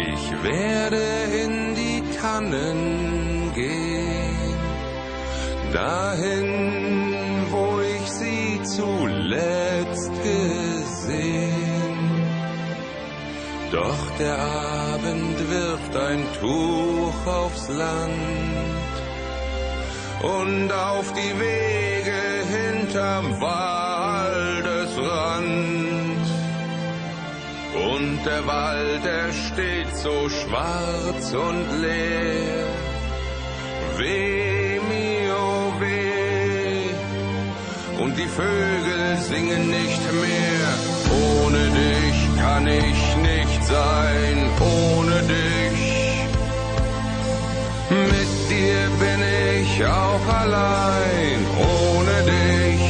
Ich werde in die Tannen gehen, dahin, wo ich sie zuletzt gesehen. Doch der Abend wirft ein Tuch aufs Land und auf die Wege hinterm Waldesrand. Und der Wald, er steht so schwarz und leer. Weh mir, oh weh, und die Vögel singen nicht mehr. Ohne dich kann ich nicht sein, ohne dich. Mit dir bin ich auch allein, ohne dich.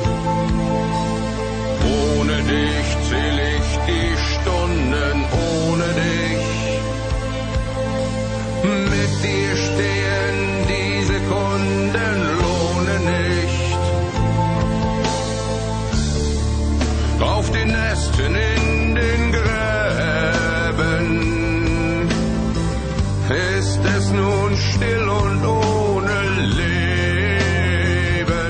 Ohne dich zähl ich die Stunden, ohne dich. Mit dir stehen die Sekunden, lohne nicht. Auf den Ästen in den Gräben ist es nun still und ohne Leben.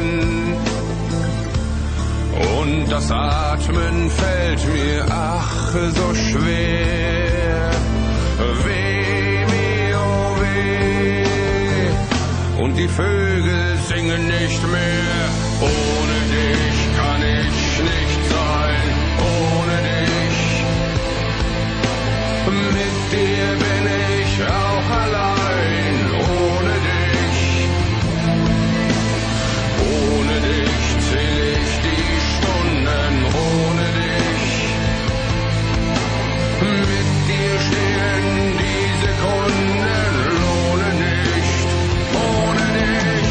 Und das Atmen fällt mir ach so schwer. Weh mir, oh weh, und die Vögel singen nicht mehr. Ohne dich kann ich nicht sein, ohne dich. Mit dir bin ich auch allein, ohne dich. Ohne dich zähl ich die Stunden, ohne dich. Mit dir stehen die Sekunden, lohne nicht, ohne dich.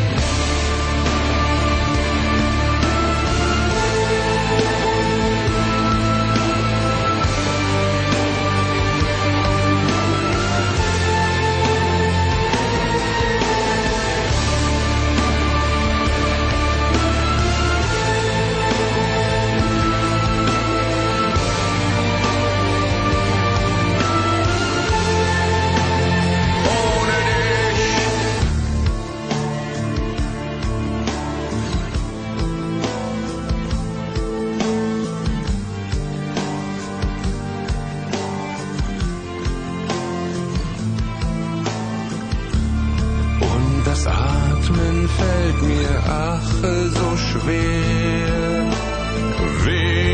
Das Atmen fällt mir ach so schwer. Weh